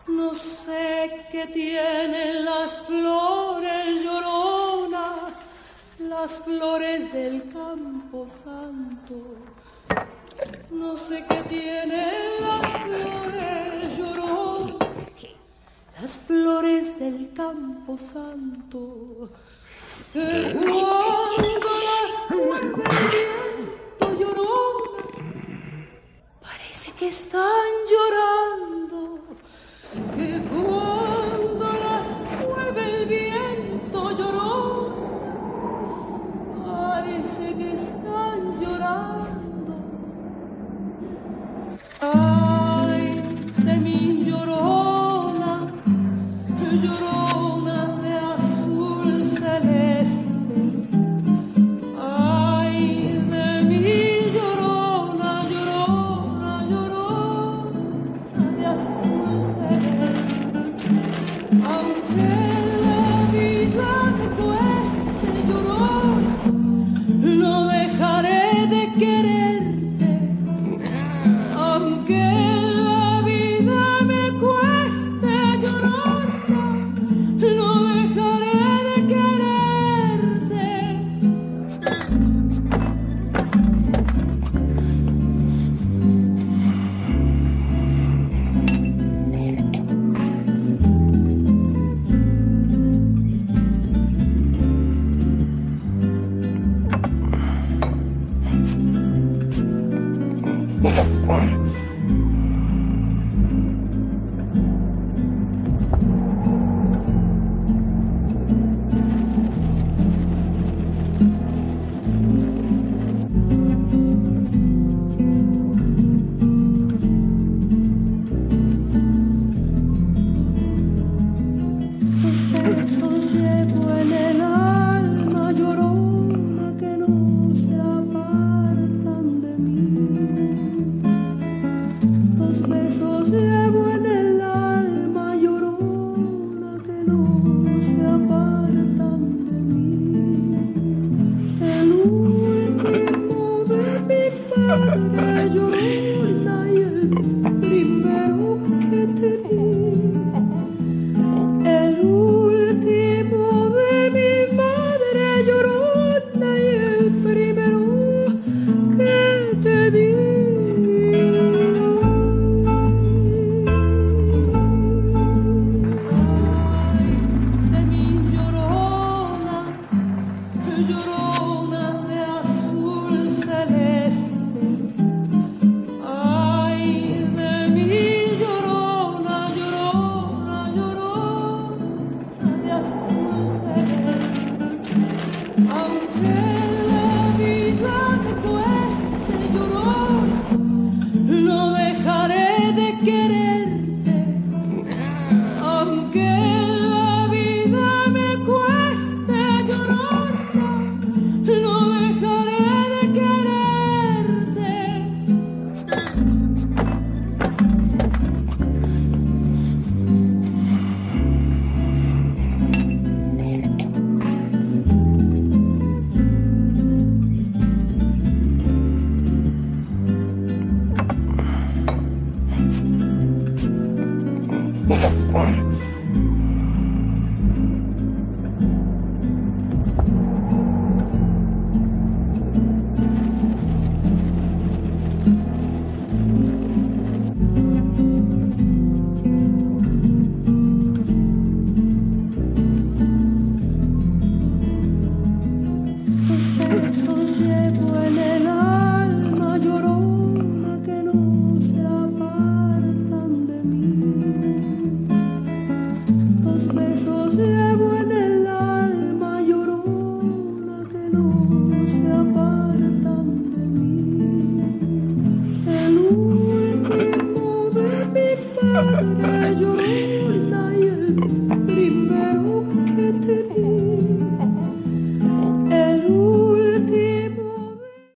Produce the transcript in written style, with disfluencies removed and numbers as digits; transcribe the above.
No sé qué tienen las flores, llorona, las flores del Campo Santo. No sé qué tienen las flores, llorona, las flores del Campo Santo. Que cuando las mueve el viento, llorona, parece que están llorando. Que cuando las mueve el viento, llorona, parece que están llorando. Ay, de mi llorona, llorona de azul celeste. Ay, de mi llorona, llorona, llorona de azul celeste. Aunque la vida me cueste, llorona, no dejaré de quererte. Aunque la vida me cueste, llorona, no dejaré de quererte. Tus besos llevo en el alma, llorona, que no se apartan de mí. Tus besos llevo en el alma, llorona, que no se apartan de mí. El último de mi padre, llorona, y el primero que te vi. El último de mi madre, llorona, y el primero que te di. Ay, de mi llorona, llorona de azul celeste. Ay, de mi llorona, llorona, llorona de azul celeste. Aunque la vida me cueste, llorona, no dejaré de quererte. Aunque la vida me cueste, llorona, no dejaré de quererte. Tus besos llevo en el alma, llorona, que no se apartan de mí. Tus besos llevo en el alma, llorona, que no se apartan de mí. El último de mi padre, llorona,